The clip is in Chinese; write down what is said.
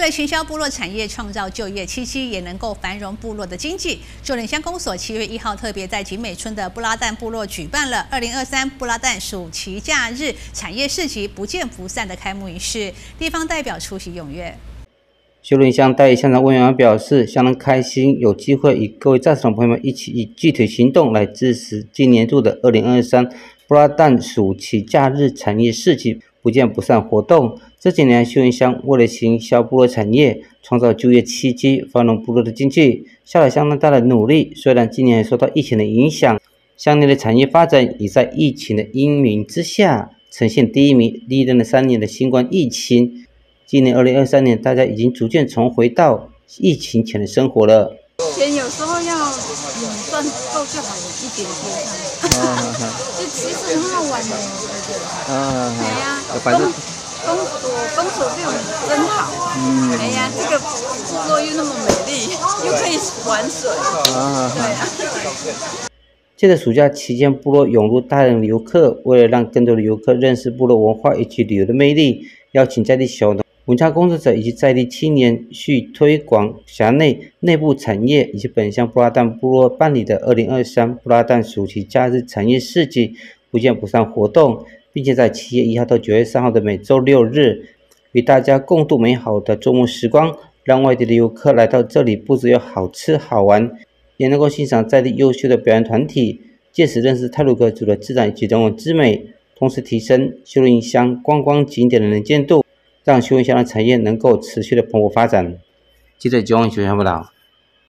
了行销部落产业，创造就业契机，也能够繁荣部落的经济，秀林乡公所7月1号特别在景美村的布拉旦部落举办了2023布拉旦暑期假日产业市集不见不散的开幕仪式，地方代表出席踊跃。 秀林乡代理乡长温永安表示，相当开心有机会与各位在场朋友们一起以具体行动来支持今年度的2023布拉旦暑期假日产业市集不见不散活动。这几年秀林乡为了行销部落产业，创造就业契机，繁荣部落的经济，下了相当大的努力。虽然今年受到疫情的影响，乡内的产业发展也在疫情的阴霾之下呈现低迷。历任了3年的新冠疫情，今年2023年，大家已经逐渐重回到疫情前的生活了。 钱有时候要赚够就好了，一点点上。就其实很好玩的，对呀。公所对我们真好。哎呀，这个部落又那么美丽，又可以玩水。对呀。 借着暑假期间，部落涌入大量游客，为了让更多的游客认识部落文化以及旅游的魅力，邀请在地小农、文化工作者以及在地青年去推广辖内部产业，以及本乡布拉旦部落办理的2023布拉旦暑期假日产业市集不见不散活动，并且在7月1号到9月3号的每周6日，与大家共度美好的周末时光，让外地的游客来到这里，不只有好吃好玩，也能够欣赏在地优秀的表演团体，借此认识太鲁阁族的自然以及人文之美，同时提升秀林乡观光景点的能见度，让秀林乡的产业能够持续的蓬勃发展。记者9号报道。